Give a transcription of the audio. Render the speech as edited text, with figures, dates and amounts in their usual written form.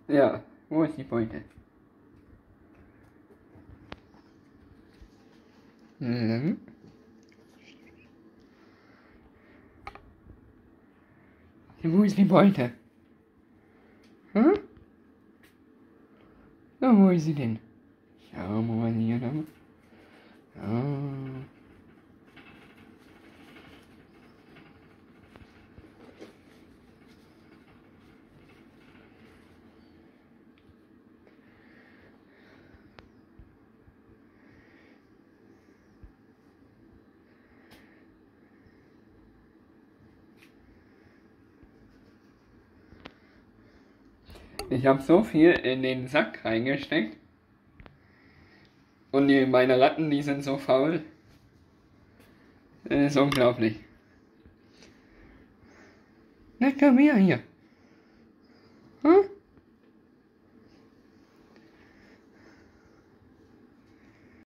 Ja, wo ist die Beute? Mhm. Wo ist die Beute? Hm? Na, wo ist sie denn? Schauen wir mal hier noch. Ja. Ich habe so viel in den Sack reingesteckt. Und meine Ratten, die sind so faul. Das ist unglaublich. Na, komm her hier. Hm?